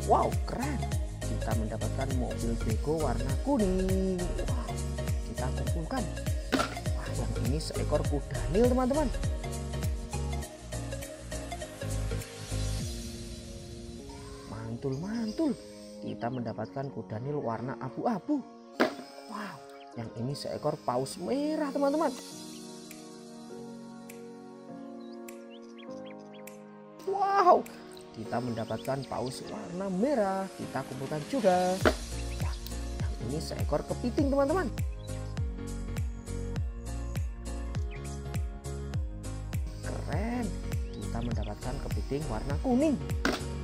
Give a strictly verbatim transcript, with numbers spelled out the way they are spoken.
Wow, keren. Kita mendapatkan mobil bego warna kuning. Wow, kita kumpulkan. Wah, yang ini seekor kuda nil, teman-teman. Mantul-mantul. Kita mendapatkan kuda nil warna abu-abu. Wow, yang ini seekor paus merah, teman-teman. Wow, kita mendapatkan paus warna merah. Kita kumpulkan juga. Wah, yang ini seekor kepiting, teman-teman. Keren. Kita mendapatkan kepiting warna kuning.